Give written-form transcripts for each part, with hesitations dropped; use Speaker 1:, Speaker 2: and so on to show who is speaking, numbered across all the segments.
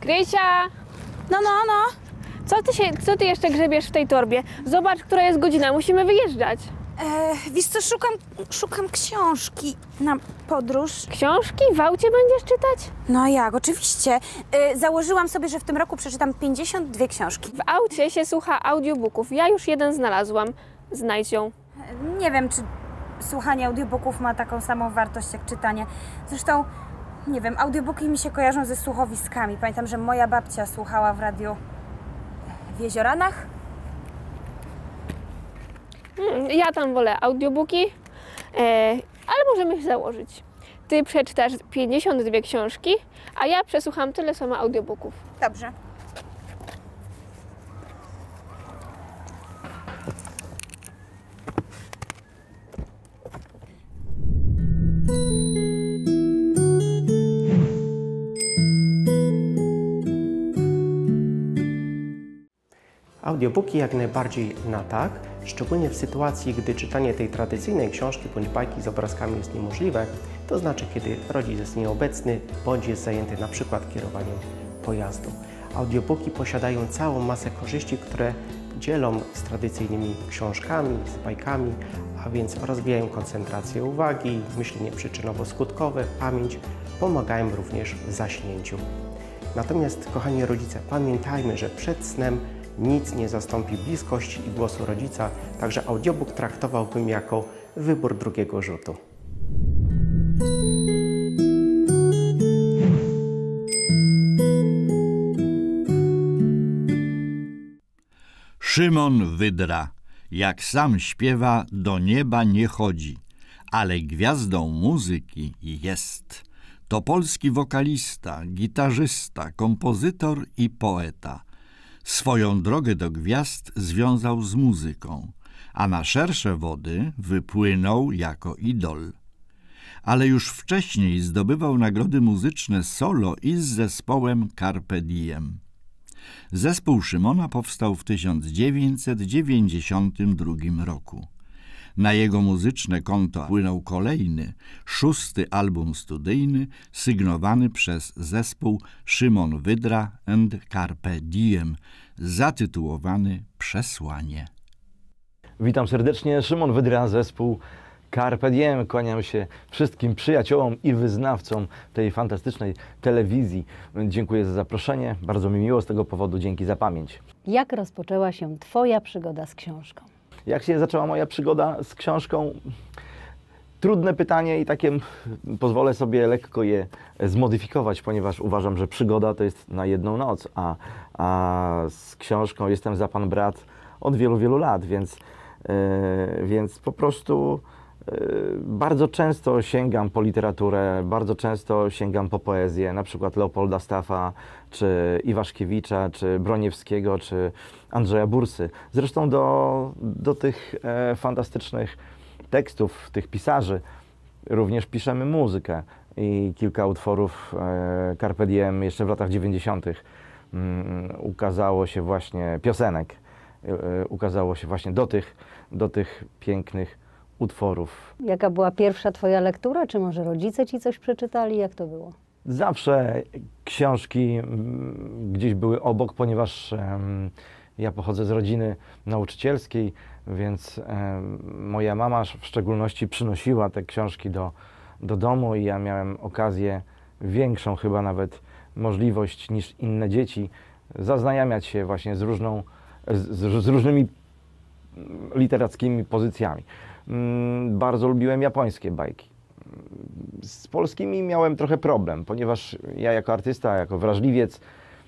Speaker 1: Krysia!
Speaker 2: No.
Speaker 1: Co ty jeszcze grzebiesz w tej torbie? Zobacz, która jest godzina, musimy wyjeżdżać.
Speaker 2: Wiesz co, szukam książki na podróż.
Speaker 1: Książki? W aucie będziesz czytać?
Speaker 2: No jak, oczywiście. Założyłam sobie, że w tym roku przeczytam 52 książki.
Speaker 1: W aucie się słucha audiobooków. Ja już jeden znalazłam. Znajdź ją.
Speaker 2: Nie wiem, czy słuchanie audiobooków ma taką samą wartość jak czytanie. Zresztą, nie wiem, audiobooki mi się kojarzą ze słuchowiskami. Pamiętam, że moja babcia słuchała w radiu w Jezioranach.
Speaker 1: Ja tam wolę audiobooki, ale możemy się założyć. Ty przeczytasz 52 książki, a ja przesłucham tyle samo audiobooków.
Speaker 2: Dobrze.
Speaker 3: Audiobooki jak najbardziej na tak, szczególnie w sytuacji, gdy czytanie tej tradycyjnej książki bądź bajki z obrazkami jest niemożliwe, to znaczy kiedy rodzic jest nieobecny bądź jest zajęty na przykład kierowaniem pojazdu. Audiobooki posiadają całą masę korzyści, które dzielą z tradycyjnymi książkami, z bajkami, a więc rozwijają koncentrację uwagi, myślenie przyczynowo-skutkowe, pamięć, pomagają również w zaśnięciu. Natomiast, kochani rodzice, pamiętajmy, że przed snem nic nie zastąpi bliskości i głosu rodzica, także audiobook traktowałbym jako wybór drugiego rzutu.
Speaker 4: Szymon Wydra, jak sam śpiewa, do nieba nie chodzi, ale gwiazdą muzyki jest. To polski wokalista, gitarzysta, kompozytor i poeta. Swoją drogę do gwiazd związał z muzyką, a na szersze wody wypłynął jako idol. Ale już wcześniej zdobywał nagrody muzyczne solo i z zespołem Carpe Diem. Zespół Szymona powstał w 1992 roku. Na jego muzyczne konto płynął kolejny, 6. album studyjny, sygnowany przez zespół Szymon Wydra and Carpe Diem, zatytułowany Przesłanie.
Speaker 5: Witam serdecznie, Szymon Wydra, zespół Carpe Diem. Kłaniam się wszystkim przyjaciołom i wyznawcom tej fantastycznej telewizji. Dziękuję za zaproszenie, bardzo mi miło z tego powodu, dzięki za pamięć.
Speaker 6: Jak rozpoczęła się Twoja przygoda z książką?
Speaker 5: Jak się zaczęła moja przygoda z książką? Trudne pytanie i takie pozwolę sobie lekko je zmodyfikować, ponieważ uważam, że przygoda to jest na jedną noc, a z książką jestem za pan brat od wielu, wielu lat, więc po prostu bardzo często sięgam po literaturę, bardzo często sięgam po poezję, na przykład Leopolda Staffa, czy Iwaszkiewicza, czy Broniewskiego, czy Andrzeja Bursy. Zresztą do tych fantastycznych tekstów, tych pisarzy również piszemy muzykę i kilka utworów Carpe Diem jeszcze w latach 90. Ukazało się właśnie piosenek, ukazało się właśnie do tych pięknych utworów.
Speaker 6: Jaka była pierwsza Twoja lektura? Czy może rodzice Ci coś przeczytali? Jak to było?
Speaker 5: Zawsze książki gdzieś były obok, ponieważ ja pochodzę z rodziny nauczycielskiej, więc moja mama w szczególności przynosiła te książki do domu i ja miałem okazję, większą chyba nawet możliwość niż inne dzieci, zaznajamiać się właśnie z różnymi literackimi pozycjami. Bardzo lubiłem japońskie bajki. Z polskimi miałem trochę problem, ponieważ ja jako artysta, jako wrażliwiec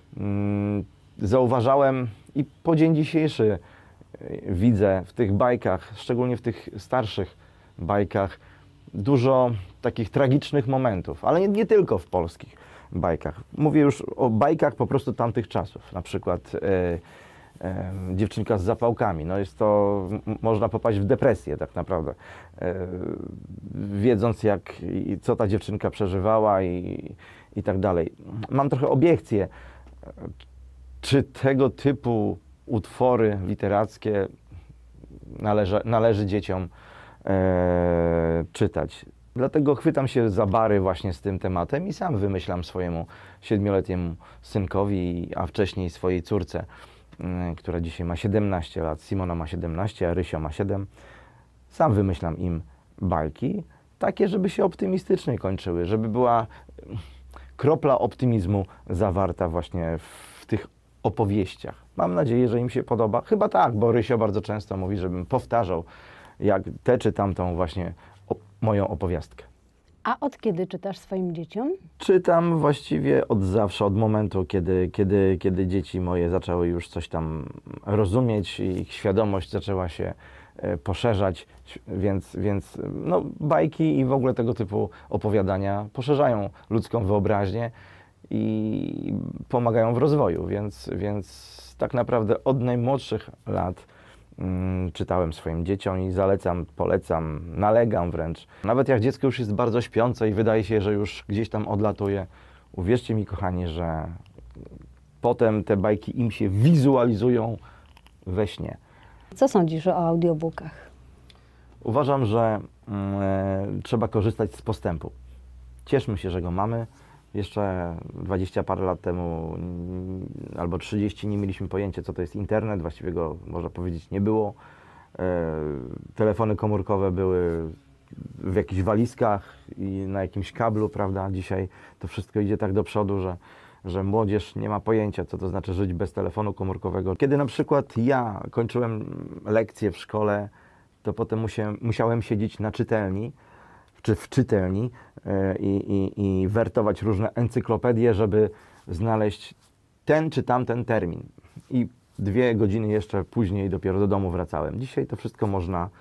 Speaker 5: zauważałem i po dzień dzisiejszy widzę w tych bajkach, szczególnie w tych starszych bajkach, dużo takich tragicznych momentów, ale nie tylko w polskich bajkach. Mówię już o bajkach po prostu tamtych czasów, na przykład Dziewczynka z zapałkami. No jest to, można popaść w depresję tak naprawdę, wiedząc co ta dziewczynka przeżywała i tak dalej. Mam trochę obiekcję, czy tego typu utwory literackie należy dzieciom czytać. Dlatego chwytam się za bary właśnie z tym tematem i sam wymyślam swojemu 7-letniemu synkowi, a wcześniej swojej córce, która dzisiaj ma 17 lat, Simona ma 17, a Rysio ma 7. Sam wymyślam im bajki, takie, żeby się optymistycznie kończyły, żeby była kropla optymizmu zawarta właśnie w tych opowieściach. Mam nadzieję, że im się podoba. Chyba tak, bo Rysio bardzo często mówi, żebym powtarzał jak tę czy tamtą właśnie moją opowiastkę.
Speaker 6: A od kiedy czytasz swoim dzieciom?
Speaker 5: Czytam właściwie od zawsze, od momentu, kiedy dzieci moje zaczęły już coś tam rozumieć i ich świadomość zaczęła się poszerzać, więc no, bajki i w ogóle tego typu opowiadania poszerzają ludzką wyobraźnię i pomagają w rozwoju, więc tak naprawdę od najmłodszych lat czytałem swoim dzieciom i zalecam, polecam, nalegam wręcz. Nawet jak dziecko już jest bardzo śpiące i wydaje się, że już gdzieś tam odlatuje, uwierzcie mi, kochani, że potem te bajki im się wizualizują we śnie.
Speaker 6: Co sądzisz o audiobookach?
Speaker 5: Uważam, że trzeba korzystać z postępu. Cieszmy się, że go mamy. Jeszcze 20 parę lat temu albo 30 nie mieliśmy pojęcia, co to jest internet. Właściwie go, można powiedzieć, nie było. Telefony komórkowe były w jakichś walizkach i na jakimś kablu, prawda? Dzisiaj to wszystko idzie tak do przodu, że młodzież nie ma pojęcia, co to znaczy żyć bez telefonu komórkowego. Kiedy na przykład ja kończyłem lekcje w szkole, to potem musiałem siedzieć na czytelni, czy w czytelni i wertować różne encyklopedie, żeby znaleźć ten czy tamten termin. I 2 godziny jeszcze później dopiero do domu wracałem. Dzisiaj to wszystko można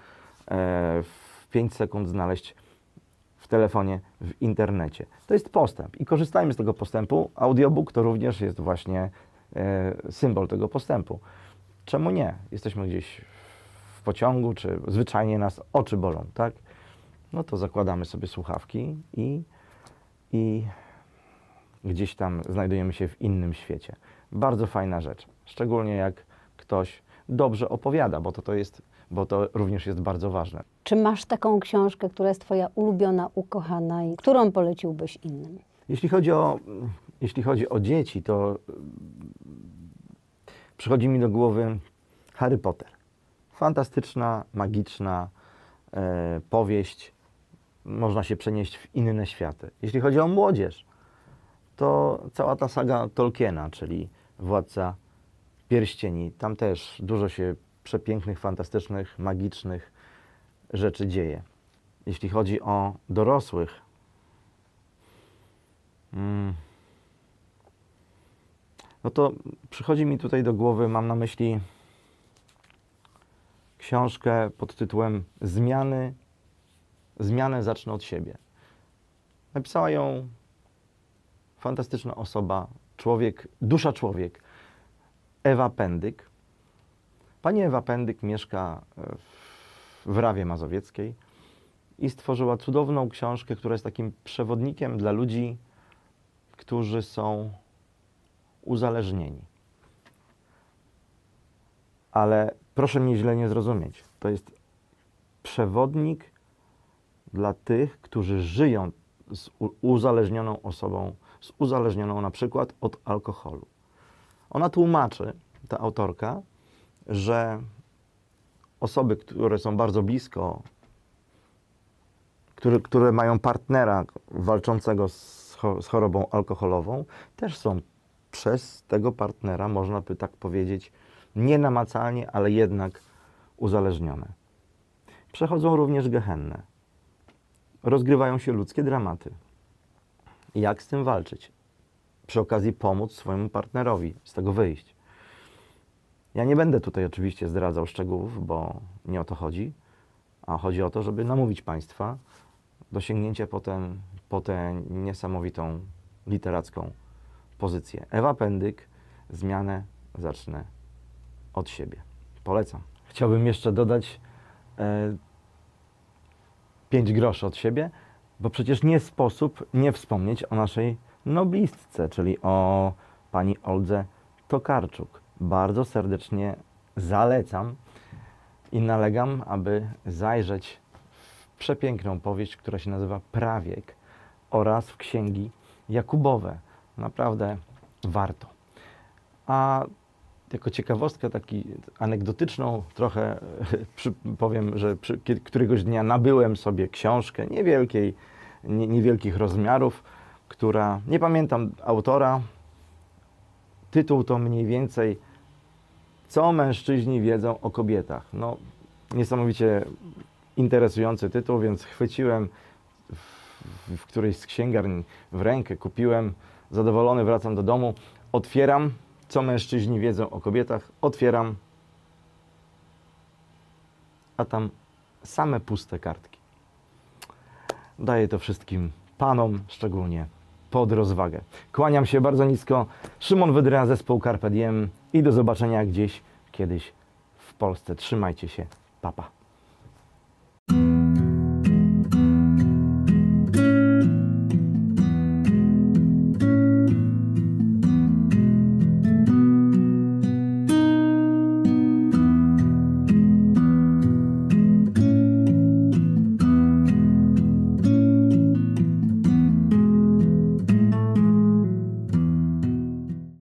Speaker 5: w 5 sekund znaleźć w telefonie, w internecie. To jest postęp i korzystajmy z tego postępu. Audiobook to również jest właśnie symbol tego postępu. Czemu nie? Jesteśmy gdzieś w pociągu, czy zwyczajnie nas oczy bolą, tak? No to zakładamy sobie słuchawki i gdzieś tam znajdujemy się w innym świecie. Bardzo fajna rzecz, szczególnie jak ktoś dobrze opowiada, bo to również jest bardzo ważne.
Speaker 6: Czy masz taką książkę, która jest twoja ulubiona, ukochana i którą poleciłbyś innym?
Speaker 5: Jeśli chodzi o dzieci, to przychodzi mi do głowy Harry Potter. Fantastyczna, magiczna powieść. Można się przenieść w inne światy. Jeśli chodzi o młodzież, to cała ta saga Tolkiena, czyli Władca Pierścieni. Tam też dużo się przepięknych, fantastycznych, magicznych rzeczy dzieje. Jeśli chodzi o dorosłych, no to przychodzi mi tutaj do głowy, mam na myśli książkę pod tytułem Zmianę zacznę od siebie. Napisała ją fantastyczna osoba, dusza człowiek, Ewa Pendyk. Pani Ewa Pendyk mieszka w Rawie Mazowieckiej i stworzyła cudowną książkę, która jest takim przewodnikiem dla ludzi, którzy są uzależnieni. Ale proszę mnie źle nie zrozumieć. To jest przewodnik dla tych, którzy żyją z uzależnioną osobą, z uzależnioną na przykład od alkoholu. Ona tłumaczy, ta autorka, że osoby, które są bardzo blisko, które mają partnera walczącego z chorobą alkoholową, też są przez tego partnera, można by tak powiedzieć, nienamacalnie, ale jednak uzależnione. Przechodzą również gehennę. Rozgrywają się ludzkie dramaty. Jak z tym walczyć? Przy okazji pomóc swojemu partnerowi z tego wyjść. Ja nie będę tutaj oczywiście zdradzał szczegółów, bo nie o to chodzi, a chodzi o to, żeby namówić Państwa do sięgnięcia po tę niesamowitą literacką pozycję. Ewa Pendyk, Zmianę zacznę od siebie. Polecam. Chciałbym jeszcze dodać 5 groszy od siebie, bo przecież nie sposób nie wspomnieć o naszej noblistce, czyli o pani Oldze Tokarczuk. Bardzo serdecznie zalecam i nalegam, aby zajrzeć w przepiękną powieść, która się nazywa Prawiek, oraz w księgi Jakubowe. Naprawdę warto. A jako ciekawostkę, taki anegdotyczną trochę powiem, że któregoś dnia nabyłem sobie książkę niewielkich rozmiarów, która, nie pamiętam autora, tytuł to mniej więcej Co mężczyźni wiedzą o kobietach. No, niesamowicie interesujący tytuł, więc chwyciłem w którejś z księgarni w rękę, kupiłem, zadowolony wracam do domu, otwieram, Co mężczyźni wiedzą o kobietach, otwieram, a tam same puste kartki. Daję to wszystkim panom, szczególnie pod rozwagę. Kłaniam się bardzo nisko. Szymon Wydra, zespół Carpe Diem i do zobaczenia gdzieś kiedyś w Polsce. Trzymajcie się. Pa, pa.